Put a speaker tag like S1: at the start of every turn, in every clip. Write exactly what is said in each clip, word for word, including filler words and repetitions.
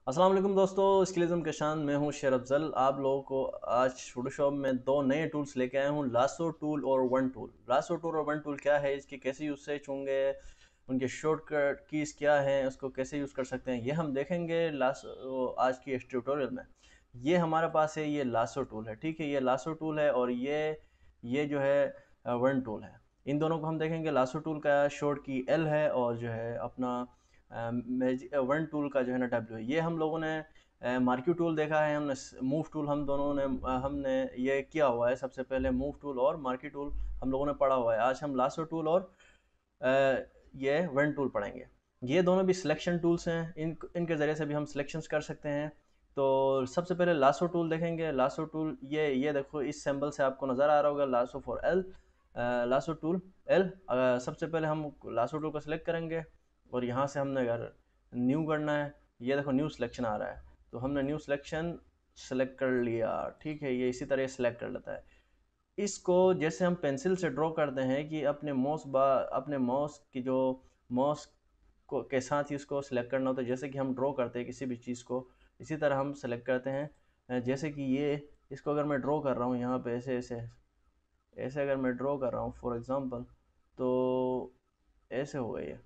S1: अस्सलाम वालेकुम दोस्तों, स्किलिज्म के शान में हूँ शेर अफजल। आप लोगों को आज फोटोशॉप में दो नए टूल्स लेके आया हूँ, लासो टूल और वन टूल। लासो टूल और वन टूल क्या है, इसके कैसे यूसेज होंगे, उनके शॉर्टकट कीज़ क्या हैं, उसको कैसे यूज़ कर सकते हैं, ये हम देखेंगे लासो आज की इस ट्यूटोरियल में। ये हमारे पास है, ये लासो टूल है, ठीक है। ये लासो टूल है और ये ये जो है वन टूल है। इन दोनों को हम देखेंगे। लासो टूल का शॉर्ट की एल है और जो है अपना वन टूल का जो है ना डब्ल्यू है। ये हम लोगों ने मार्क्यू टूल देखा है, हमने मूव टूल हम दोनों ने हमने ये किया हुआ है। सबसे पहले मूव टूल और मार्क्यू टूल हम लोगों ने पढ़ा हुआ है। आज हम लासो टूल और आ, ये वन टूल पढ़ेंगे। ये दोनों भी सिलेक्शन टूल्स हैं, इन इनके ज़रिए से भी हम सिलेक्शंस कर सकते हैं। तो सबसे पहले लासो टूल देखेंगे। लासो टूल ये ये देखो, इस सिंबल से आपको नज़र आ रहा होगा lasso for L, lasso tool L. सबसे पहले हम लासो टूल को सिलेक्ट करेंगे और यहाँ से हमने अगर न्यू करना है, ये देखो न्यू सिलेक्शन आ रहा है, तो हमने न्यू सिलेक्शन सेलेक्ट कर लिया, ठीक है। ये इसी तरह सेलेक्ट कर लेता है। इसको जैसे हम पेंसिल से ड्रॉ करते हैं कि अपने माउस बा अपने माउस की जो माउस को के साथ ही उसको सिलेक्ट करना होता है, जैसे कि हम ड्रॉ करते हैं किसी भी चीज़ को, इसी तरह हम सेलेक्ट करते हैं। जैसे कि ये इसको अगर मैं ड्रॉ कर रहा हूँ यहाँ पे ऐसे ऐसे ऐसे अगर मैं ड्रॉ कर रहा हूँ फॉर एग्ज़ाम्पल, तो ऐसे हो गया ये।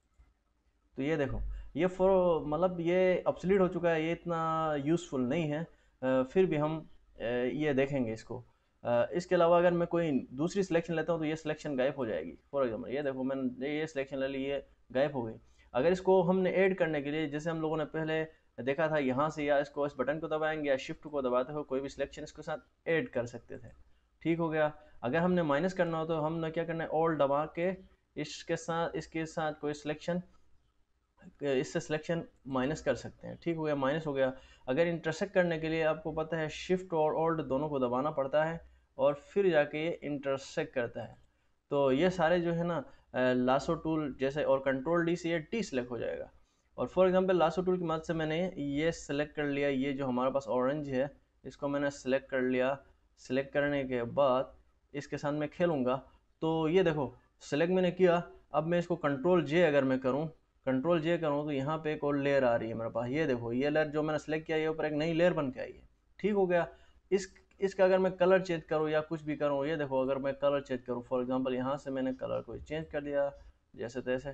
S1: तो ये देखो, ये फॉर मतलब ये ऑब्सलीट हो चुका है, ये इतना यूज़फुल नहीं है। आ, फिर भी हम आ, ये देखेंगे इसको। आ, इसके अलावा अगर मैं कोई दूसरी सिलेक्शन लेता हूँ तो ये सिलेक्शन गायब हो जाएगी। फॉर एग्जाम्पल ये देखो, मैंने ये सिलेक्शन ले ली, ये गायब हो गई। अगर इसको हमने ऐड करने के लिए, जैसे हम लोगों ने पहले देखा था, यहाँ से या इसको इस बटन को दबाएंगे या शिफ्ट को दबाते हो कोई भी सिलेक्शन इसके साथ ऐड कर सकते थे, ठीक हो गया। अगर हमने माइनस करना हो तो हमने क्या करना है, ऑल दबा के इसके साथ इसके साथ कोई सिलेक्शन, इससे सिलेक्शन माइनस कर सकते हैं, ठीक हो गया, माइनस हो गया। अगर इंटरसेक्ट करने के लिए आपको पता है शिफ्ट और ऑल्ट दोनों को दबाना पड़ता है और फिर जाके ये इंटरसेक्ट करता है। तो ये सारे जो है ना लासो टूल जैसे, और कंट्रोल डी से ये टी सेलेक्ट हो जाएगा। और फॉर एग्जांपल लासो टूल की मदद से मैंने ये सेलेक्ट कर लिया, ये जो हमारे पास ऑरेंज है इसको मैंने सेलेक्ट कर लिया। सेलेक्ट करने के बाद इसके साथ मैं खेलूँगा, तो ये देखो सेलेक्ट मैंने किया। अब मैं इसको कंट्रोल जे अगर मैं करूँ, कंट्रोल जे करूँ तो यहाँ पे एक और लेयर आ रही है मेरे पास। ये देखो, ये लेयर जो मैंने सेलेक्ट किया ये ऊपर एक नई लेयर बन के आई है, ठीक हो गया। इस इसका अगर मैं कलर चेंज करूँ या कुछ भी करूँ, ये देखो अगर मैं कलर चेंज करूँ, फॉर एग्जांपल यहाँ से मैंने कलर को चेंज कर दिया जैसे तैसे,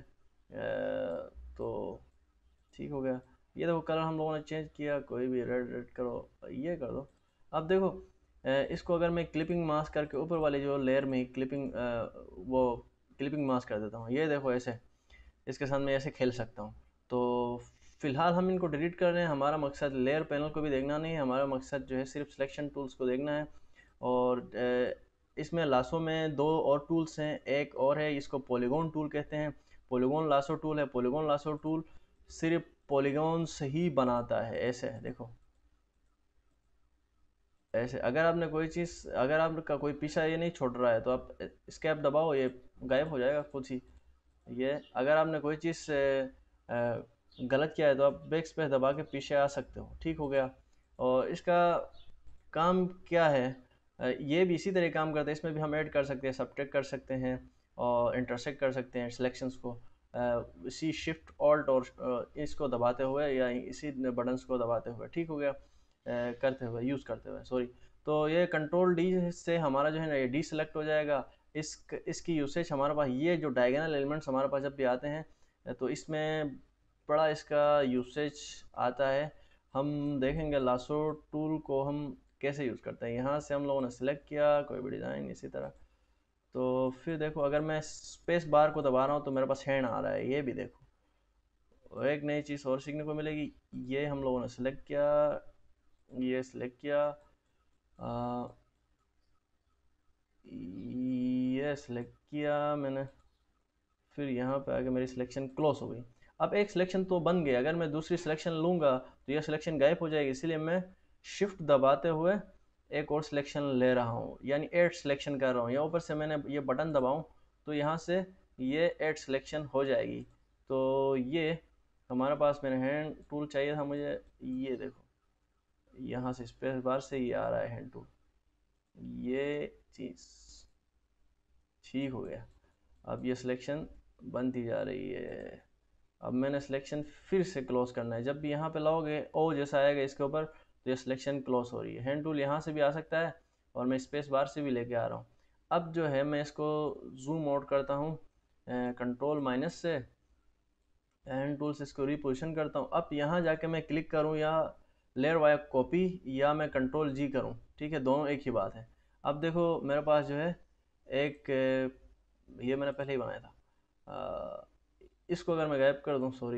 S1: तो ठीक हो गया। ये देखो कलर हम लोगों ने चेंज किया, कोई भी रेड रेड करो, ये कर दो। अब देखो इसको अगर मैं क्लिपिंग मास्क करके ऊपर वाले जो लेयर में क्लिपिंग वो क्लिपिंग मास्क कर देता हूँ, ये देखो ऐसे इसके साथ मैं ऐसे खेल सकता हूँ। तो फिलहाल हम इनको डिलीट कर रहे हैं। हमारा मकसद लेयर पैनल को भी देखना नहीं है, हमारा मकसद जो है सिर्फ सिलेक्शन टूल्स को देखना है। और इसमें लासो में दो और टूल्स हैं, एक और है इसको पॉलीगॉन टूल कहते हैं। पॉलीगॉन लासो टूल है। पॉलीगॉन लासो टूल सिर्फ पॉलीगॉन से ही बनाता है। ऐसे देखो, ऐसे अगर आपने कोई चीज़, अगर आपका कोई पीछा ये नहीं छोड़ रहा है तो आप स्केप दबाओ, ये गायब हो जाएगा खुद ही। ये अगर आपने कोई चीज़ गलत किया है तो आप बैक स्पेस दबा के पीछे आ सकते हो, ठीक हो गया। और इसका काम क्या है, ये भी इसी तरह काम करता है। इसमें भी हम ऐड कर सकते हैं, सब्ट्रैक्ट कर सकते हैं और इंटरसेक्ट कर सकते हैं सिलेक्शंस को, इसी शिफ्ट ऑल्ट और इसको दबाते हुए या इसी बटन्स को दबाते हुए, ठीक हो गया, करते हुए यूज़ करते हुए सॉरी। तो ये कंट्रोल डी से हमारा जो है ना ये डी सेलेक्ट हो जाएगा। इस इसकी यूसेज हमारे पास, ये जो डायगोनल एलिमेंट्स हमारे पास जब भी आते हैं तो इसमें बड़ा इसका यूसेज आता है। हम देखेंगे लासो टूल को हम कैसे यूज़ करते हैं। यहाँ से हम लोगों ने सेलेक्ट किया कोई भी डिज़ाइन इसी तरह, तो फिर देखो अगर मैं स्पेस बार को दबा रहा हूँ तो मेरे पास हैंड आ रहा है, ये भी देखो। एक नई चीज़ और सीखने को मिलेगी। ये हम लोगों ने सेलेक्ट किया, ये सिलेक्ट किया, आ, ये सिलेक्ट किया मैंने, फिर यहाँ पे आके मेरी सिलेक्शन क्लोज हो गई। अब एक सिलेक्शन तो बन गई, अगर मैं दूसरी सिलेक्शन लूँगा तो यह सिलेक्शन गायब हो जाएगी, इसलिए मैं शिफ्ट दबाते हुए एक और सिलेक्शन ले रहा हूँ, यानी ऐड सिलेक्शन कर रहा हूँ। या ऊपर से मैंने ये बटन दबाऊँ तो यहाँ से ये ऐड सिलेक्शन हो जाएगी। तो ये हमारे पास, मेरे हैंड टूल चाहिए था मुझे, ये देखो यहाँ से स्पेस बार से ये आ रहा है हैंड टूल, ये चीज़ ठीक हो गया। अब ये सिलेक्शन बनती जा रही है, अब मैंने सिलेक्शन फिर से क्लोज करना है। जब भी यहाँ पे लाओगे ओ जैसा आएगा इसके ऊपर तो ये सिलेक्शन क्लोज हो रही है। हैंड टूल यहाँ से भी आ सकता है और मैं स्पेस बार से भी लेके आ रहा हूँ। अब जो है मैं इसको जूम आउट करता हूँ कंट्रोल माइनस से, हैंड टूल से इसको रिपोजिशन करता हूँ। अब यहाँ जाके मैं क्लिक करूँ या लेयर वाया कॉपी या मैं कंट्रोल जी करूँ, ठीक है, दोनों एक ही बात है। अब देखो मेरे पास जो है एक, ये मैंने पहले ही बनाया था, आ, इसको अगर मैं गायब कर दूँ, सॉरी,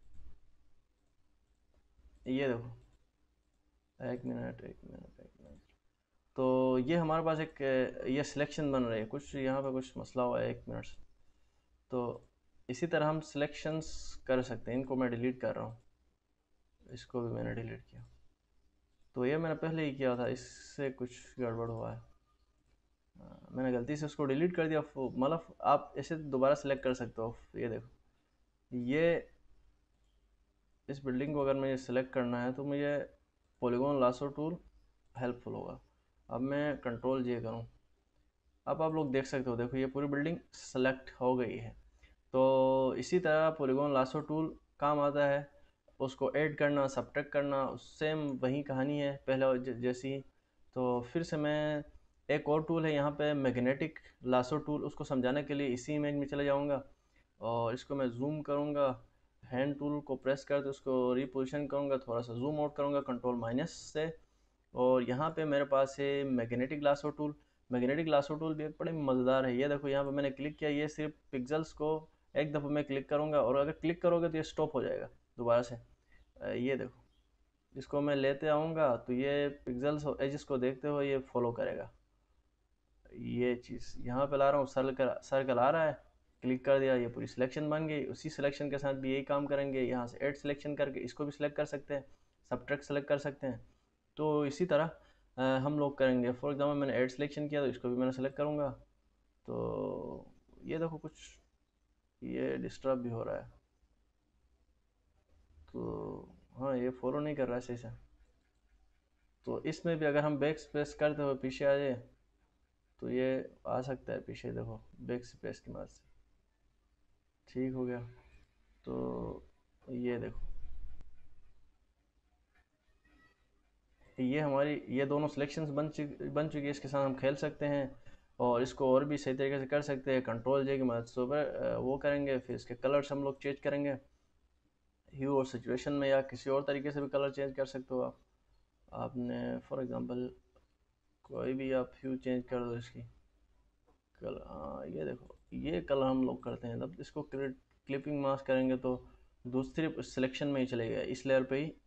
S1: ये देखो, एक मिनट एक मिनट एक मिनट, तो ये हमारे पास एक ये सिलेक्शन बन रही है, कुछ यहाँ पे कुछ मसला हुआ है, एक मिनट। तो इसी तरह हम सिलेक्शंस कर सकते हैं। इनको मैं डिलीट कर रहा हूँ, इसको भी मैंने डिलीट किया। तो ये मैंने पहले ही किया था, इससे कुछ गड़बड़ हुआ है, मैंने गलती से उसको डिलीट कर दिया। मतलब आप इसे दोबारा सेलेक्ट कर सकते हो। ये देखो, ये इस बिल्डिंग को अगर मुझे सेलेक्ट करना है तो मुझे पॉलीगॉन लासो टूल हेल्पफुल होगा। अब मैं कंट्रोल जे करूँ, अब आप लोग देख सकते हो, देखो ये पूरी बिल्डिंग सेलेक्ट हो गई है। तो इसी तरह पॉलीगॉन लासो टूल काम आता है, उसको ऐड करना, सब्ट्रैक्ट करना, सेम वही कहानी है पहले जैसी। तो फिर से मैं, एक और टूल है यहाँ पे मैग्नेटिक लासो टूल, उसको समझाने के लिए इसी इमेज में चले जाऊँगा और इसको मैं जूम करूँगा, हैंड टूल को प्रेस करके उसको रिपोजिशन करूँगा, थोड़ा सा जूम आउट करूँगा कंट्रोल माइनस से, और यहाँ पे मेरे पास है magnetic lasso tool. Magnetic lasso tool भी एक बड़े मज़ेदार है। ये देखो यहाँ पे मैंने क्लिक किया, ये सिर्फ पिक्सेल्स को एक दफ़ा मैं क्लिक करूँगा और अगर क्लिक करोगे तो ये स्टॉप हो जाएगा दोबारा से। ये देखो, इसको मैं लेते आऊँगा तो ये पिक्सेल्स एजिस को देखते हुए ये फॉलो करेगा। ये चीज़ यहाँ पे ला रहा हूँ, सर्कल सर्कल आ रहा है, क्लिक कर दिया, ये पूरी सिलेक्शन बन गई। उसी सिलेक्शन के साथ भी यही काम करेंगे, यहाँ से ऐड सिलेक्शन करके इसको भी सिलेक्ट कर सकते हैं, सब्ट्रैक्ट सेलेक्ट कर सकते हैं। तो इसी तरह आ, हम लोग करेंगे। फॉर एग्जांपल मैंने ऐड सिलेक्शन किया तो इसको भी मैंने सेलेक्ट करूँगा। तो ये देखो कुछ ये डिस्टर्ब भी हो रहा है, तो हाँ ये फॉलो नहीं कर रहा है सही से। तो इसमें भी अगर हम बैक स्पेस करते हुए पीछे आ जाए तो ये आ सकता है पीछे, देखो बैक स्पेस की मदद से ठीक हो गया। तो ये देखो, ये हमारी ये दोनों सिलेक्शंस बन चुकी बन चुकी है। इसके साथ हम खेल सकते हैं और इसको और भी सही तरीके से कर सकते हैं। कंट्रोल जे की मदद से वो करेंगे, फिर इसके कलर्स हम लोग चेंज करेंगे ह्यू और सिचुएशन में, या किसी और तरीके से भी कलर चेंज कर सकते हो आप। आपने फॉर एग्जांपल कोई भी आप ह्यू चेंज कर दो इसकी कलर, हाँ ये देखो ये कलर हम लोग करते हैं। तब इसको क्लिपिंग मास्क करेंगे तो दूसरी सिलेक्शन में ही चलेगा, इस लेयर पे ही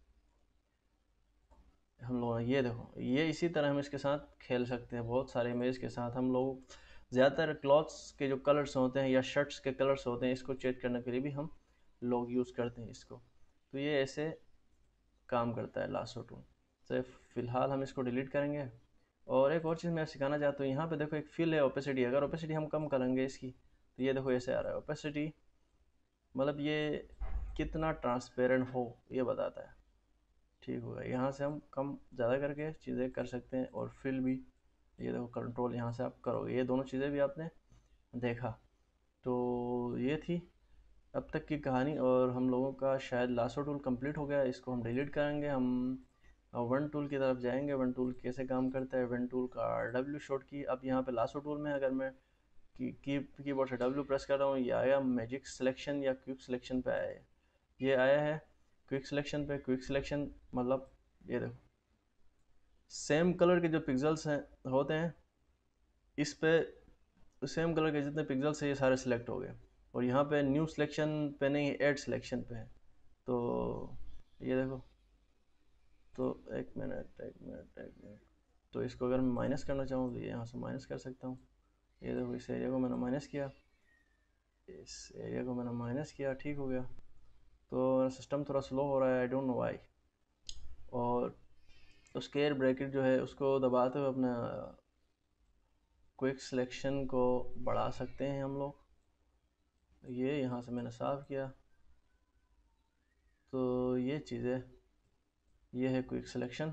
S1: हम लोग, ये देखो ये इसी तरह हम इसके साथ खेल सकते हैं। बहुत सारे इमेज के साथ हम लोग, ज़्यादातर क्लॉथ्स के जो कलर्स होते हैं या शर्ट्स के कलर्स होते हैं, इसको चेंज करने के लिए भी हम लोग यूज़ करते हैं इसको। तो ये ऐसे काम करता है लासो टूल। तो फिलहाल हम इसको डिलीट करेंगे। और एक और चीज़ मैं सिखाना चाहता हूँ, यहाँ पे देखो एक फिल है ओपेसिटी। अगर ओपेसिटी हम कम करेंगे इसकी तो ये देखो ऐसे आ रहा है ओपेसिटी, मतलब ये कितना ट्रांसपेरेंट हो ये बताता है, ठीक होगा। यहाँ से हम कम ज़्यादा करके चीज़ें कर सकते हैं और फिल भी, ये देखो कंट्रोल यहाँ से आप करोगे, ये दोनों चीज़ें भी आपने देखा। तो ये थी अब तक की कहानी और हम लोगों का शायद लासो टूल कंप्लीट हो गया। इसको हम डिलीट करेंगे, हम वन टूल की तरफ जाएंगे। वन टूल कैसे काम करता है, वन टूल का डब्ल्यू शॉर्ट की। अब यहाँ पे लासो टूल में अगर मैं की की कीबोर्ड से डब्ल्यू प्रेस कर रहा हूँ, ये आया मैजिक सिलेक्शन या क्विक सिलेक्शन पे आया है, ये आया है क्विक सिलेक्शन पे। क्विक सिलेक्शन मतलब ये देखो सेम कलर के जो पिक्सल्स हैं होते हैं इस पे, सेम कलर के जितने पिक्सल्स हैं ये सारे सिलेक्ट हो गए, और यहाँ पे न्यू सिलेक्शन पे नहीं, ऐड सिलेक्शन पे है। तो ये देखो, तो एक मिनट एक मिनट एक मिनट, तो इसको अगर मैं माइनस करना चाहूँ तो ये यहाँ से माइनस कर सकता हूँ। ये देखो इस एरिया को मैंने माइनस किया, इस एरिया को मैंने माइनस किया, ठीक हो गया। तो सिस्टम थोड़ा स्लो हो रहा है, आई डोंट नो व्हाई। और स्क्वायर ब्रैकेट जो है उसको दबाते हुए अपना क्विक सिलेक्शन को बढ़ा सकते हैं हम लोग। ये यहाँ से मैंने साफ़ किया, तो ये चीज़ें, ये है क्विक सिलेक्शन।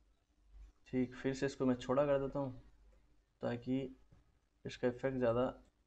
S1: ठीक, फिर से इसको मैं छोटा कर देता हूँ ताकि इसका इफेक्ट ज़्यादा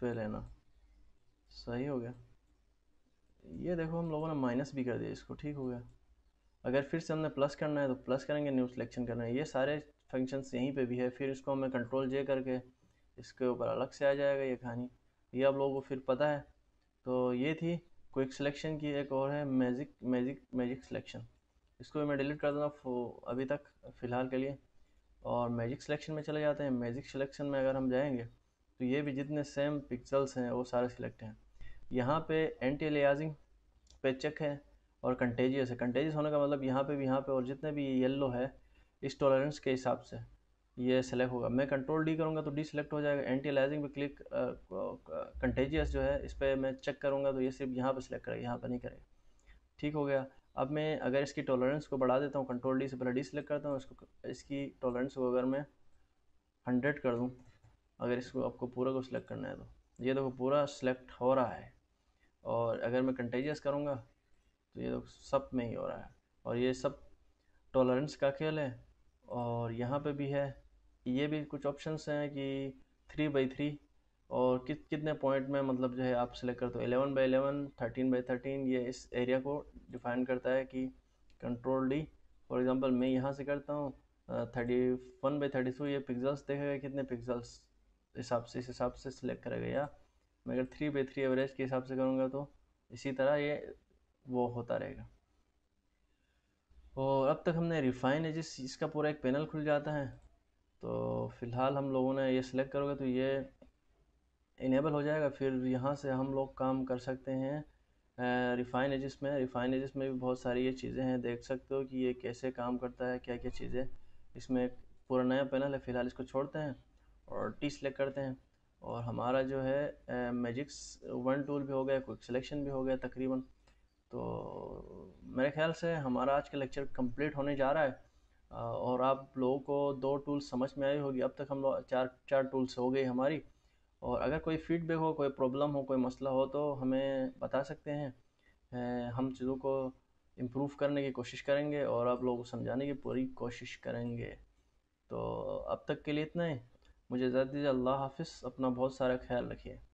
S1: पे लेना। सही हो गया। ये देखो हम लोगों ने माइनस भी कर दिया इसको, ठीक हो गया। अगर फिर से हमने प्लस करना है तो प्लस करेंगे, न्यू सिलेक्शन करना है। ये सारे फंक्शंस यहीं पे भी है। फिर इसको हमें कंट्रोल जे करके इसके ऊपर अलग से आ जाएगा ये कहानी। ये आप लोगों को फिर पता है। तो ये थी क्विक सिलेक्शन की। एक और है मैजिक मैजिक मैजिक सिलेक्शन। इसको भी मैं डिलीट कर दूँगा अभी तक फ़िलहाल के लिए। और मैजिक सिलेक्शन में चले जाते हैं। मैजिक सिलेक्शन में अगर हम जाएंगे तो ये भी जितने सेम पिक्सल्स हैं वो सारे सिलेक्ट हैं। यहाँ पे एंटी अलियासिंग पे चेक है और कंटेजियस है। कंटेजियस होने का मतलब यहाँ पे भी, यहाँ पे और जितने भी येलो है इस टॉलरेंस के हिसाब से ये सिलेक्ट होगा। मैं कंट्रोल डी करूँगा तो डी सिलेक्ट हो जाएगा। एंटी अलियासिंग पे क्लिक, कंटेजियस जो है इस पर मैं चेक करूँगा तो ये सिर्फ यहाँ पे सिलेक्ट करेगा, यहाँ पे नहीं करेगा। ठीक हो गया। अब मैं अगर इसकी टॉलरेंस को बढ़ा देता हूँ, कंट्रोल डी से पहले डी सिलेक्ट करता हूँ, इसको इसकी टॉलरेंस को अगर मैं हंड्रेड कर दूँ, अगर इसको आपको पूरा को सिलेक्ट करना है तो ये देखो पूरा सिलेक्ट हो रहा है। और अगर मैं कंटेजियस करूँगा तो ये देखो सब में ही हो रहा है। और ये सब टॉलरेंस का खेल है। और यहाँ पे भी है, ये भी कुछ ऑप्शंस हैं कि थ्री बाई थ्री और कि, कितने पॉइंट में मतलब जो है आप सिलेक्ट करते हो। Eleven by eleven, thirteen by thirteen, ये इस एरिया को डिफाइन करता है कि कंट्रोल डी फॉर एग्जांपल मैं यहाँ से करता हूँ thirty one by thirty two, ये पिक्सल्स देखेगा कितने पिक्सल्स हिसाब से, इस हिसाब से सिलेक्ट करेगा। या मैं अगर थ्री बाई थ्री एवरेज के हिसाब से करूँगा तो इसी तरह ये वो होता रहेगा। और अब तक हमने रिफाइन एजेस, इसका पूरा एक पैनल खुल जाता है। तो फ़िलहाल हम लोगों ने ये सिलेक्ट करोगे तो ये इनेबल हो जाएगा। फिर यहाँ से हम लोग काम कर सकते हैं रिफाइन एजेस में। रिफाइन एजेस में भी बहुत सारी ये चीज़ें हैं, देख सकते हो कि ये कैसे काम करता है, क्या क्या चीज़ें। इसमें पूरा नया पैनल है। फ़िलहाल इसको छोड़ते हैं और टी सिलेक्ट करते हैं। और हमारा जो है मैजिक्स वन टूल भी हो गया, क्विक सिलेक्शन भी हो गया तकरीबन। तो मेरे ख्याल से हमारा आज का लेक्चर कंप्लीट होने जा रहा है। और आप लोगों को दो टूल्स समझ में आई होगी। अब तक हम लोग चार चार टूल्स हो गई हमारी। और अगर कोई फीडबैक हो, कोई प्रॉब्लम हो, कोई मसला हो तो हमें बता सकते हैं। हम चीज़ों को इम्प्रूव करने की कोशिश करेंगे और आप लोगों को समझाने की पूरी कोशिश करेंगे। तो अब तक के लिए इतना ही। मुझे इजाज़त दीजिए। अल्लाह हाफ़िज़। अपना बहुत सारा ख्याल रखिए।